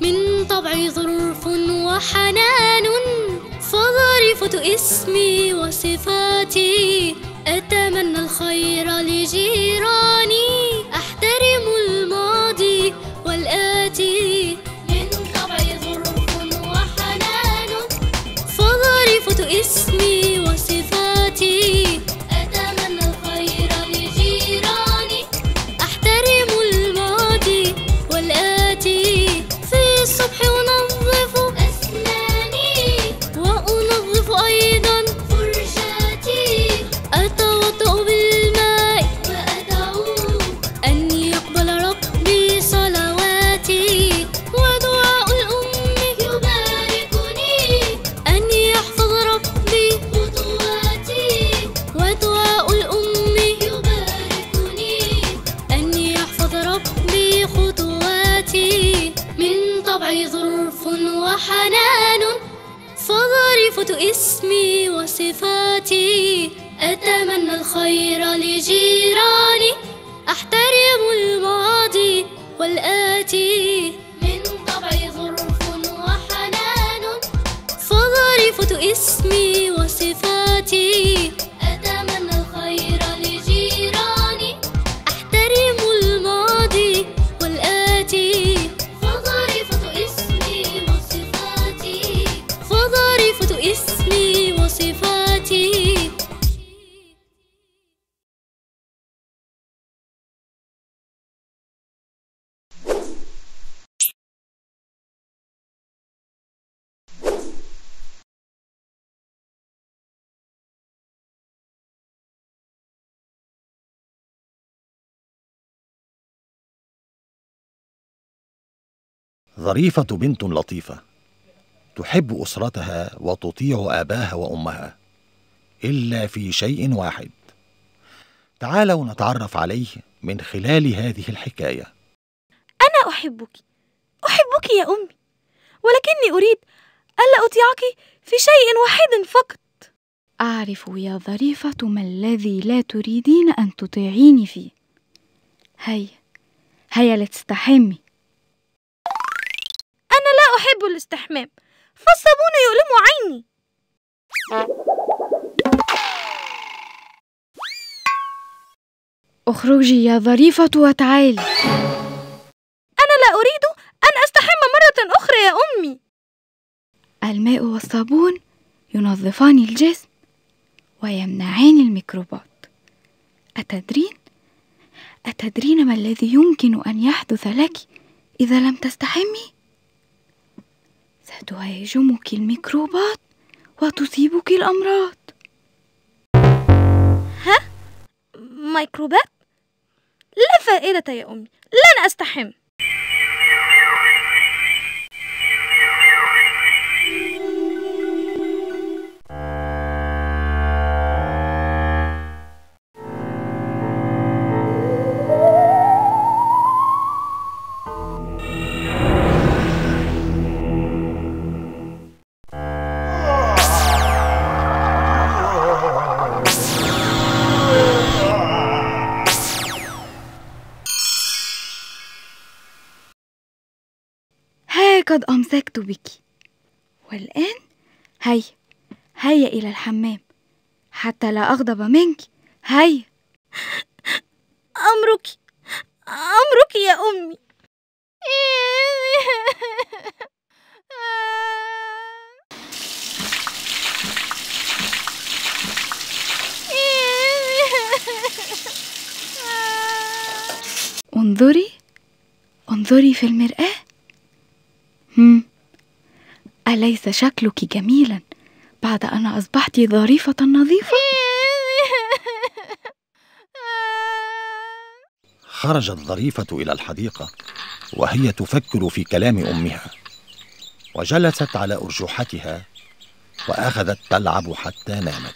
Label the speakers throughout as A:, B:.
A: من طبعي ظرف وحنان، فظريفة اسمي وصفاتي. أتمنى الخير لجيراني، أحترم الماضي والآتي. من طبعي ظرف وحنان، فظريفة اسمي وصفاتي. أتمنى الخير لجيراني، أحترم الماضي والآتي. في الصبح أنظف أسناني، وأنظف أيضا فرشاتي. أتوضأ بالماء وأدعو أن يقبل ربي صلواتي. ودعاء الأم يباركني، أن يحفظ ربي خطواتي. ودعاء الأم يباركني، أن يحفظ ربي خطواتي. من طبعي ظرف وحنان، فظريفة اسمي وصفاتي. أتمنى الخير لجيراني، أحترم الماضي والآتي. من طبعي ظرف وحنان، فظريفة اسمي وصفاتي. أتمنى الخير لجيراني، أحترم الماضي والآتي. فظريفة اسمي وصفاتي، فظريفة اسمي وصفاتي.
B: ظريفة بنت لطيفة، تحب أسرتها وتطيع آباها وأمها، إلا في شيء واحد. تعالوا نتعرف عليه من خلال هذه الحكاية.
C: أنا أحبك يا أمي، ولكني أريد ألا أطيعك في شيء واحد فقط.
D: أعرف يا ظريفة ما الذي لا تريدين أن تطيعيني فيه. هيا لتستحمي.
C: أنا لا أحب الاستحمام، فالصابون يؤلم عيني.
D: اخرجي يا ظريفة وتعالي.
C: أنا لا أريد أن أستحم مرة أخرى يا أمي.
D: الماء والصابون ينظفان الجسم ويمنعان الميكروبات. أتدرين ما الذي يمكن أن يحدث لك إذا لم تستحمي؟ ستهاجمك الميكروبات وتصيبك الأمراض.
C: ها؟ ميكروبات؟ لا فائدة يا أمي، لن أستحم.
D: قد أمسكت بك، والآن هيا إلى الحمام حتى لا أغضب منك. هيا.
C: أمرك يا أمي.
D: انظري في المرآة. أليس شكلك جميلا بعد أن أصبحت ظريفة نظيفة؟
B: خرجت ظريفة إلى الحديقة وهي تفكر في كلام أمها، وجلست على أرجحتها وأخذت تلعب حتى نامت.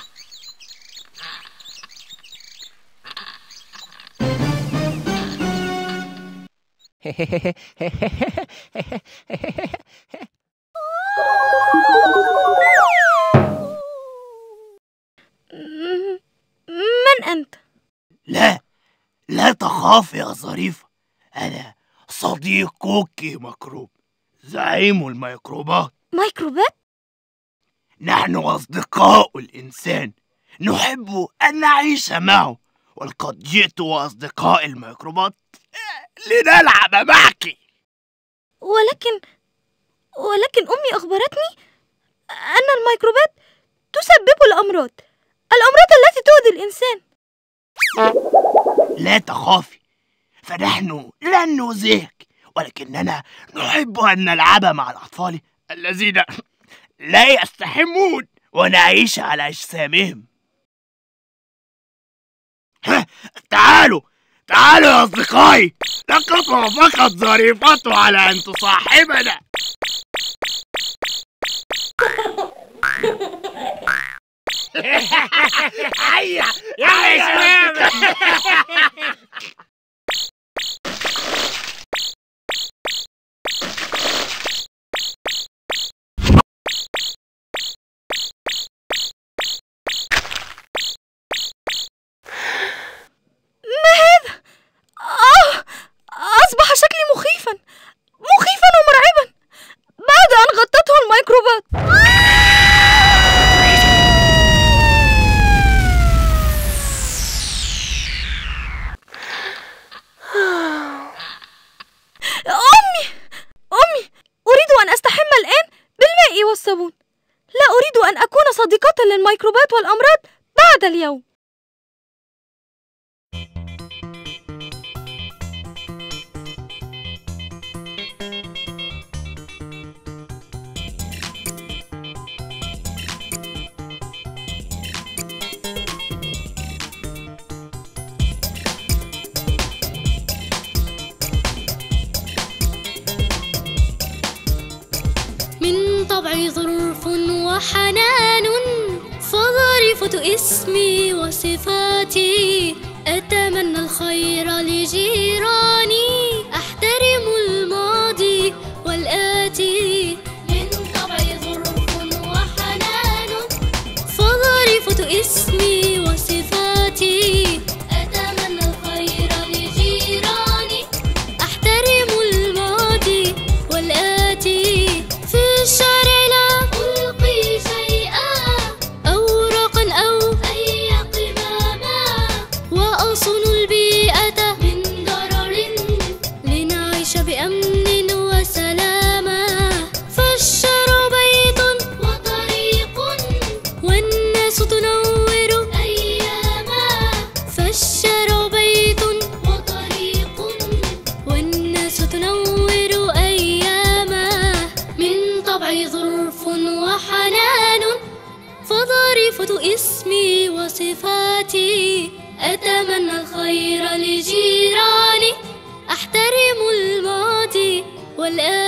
C: من أنت؟
E: لا تخاف يا ظريفة، أنا صديقك مكروب. زعيم الميكروبات.
C: ميكروبات؟
E: نحن أصدقاء الإنسان، نحب أن نعيش معه، ولقد جئت وأصدقاء الميكروبات لنلعب معك.
C: ولكن أمي أخبرتني أن الميكروبات تسبب الأمراض التي تؤذي الإنسان.
E: لا تخافي، فنحن لن نؤذيك، ولكننا نحب أن نلعب مع الأطفال الذين لا يستحمون ونعيش على أجسامهم. تعالوا يا أصدقائي، لقد وافقت ظريفته على أن تصاحبنا. هيا يا شباب.
C: أصبح شكلي مخيفا ومرعبا بعد أن غطته الميكروبات. أمي، أريد أن أستحم الآن بالماء والصابون. لا أريد أن أكون صديقة للميكروبات والأمراض بعد اليوم.
A: من طبعي ظرف وحنان، فظريفة اسمي وصفاتي، أتمنى الخير لجيراني، أحترم الماضي والآتي. من طبعي ظرف وحنان، فظريفة اسمي وصفاتي، أتمنى الخير لجيراني، أحترم الماضي والآتي. في الشارع لا ألقي شيئا، أوراقا أو أي قمامة، وأصون البيئة من ضرر، لنعيش بأمن وسلامة. فالشارع بيت وطريق، والناس تنور أياما. فالشارع بيت وطريق، والناس تنور أياما. من طبعي ظرف وحنان، فظريفة اسمي وصفاتي، أتمنى الخير لجيراني، أحترم الماضي والآتي.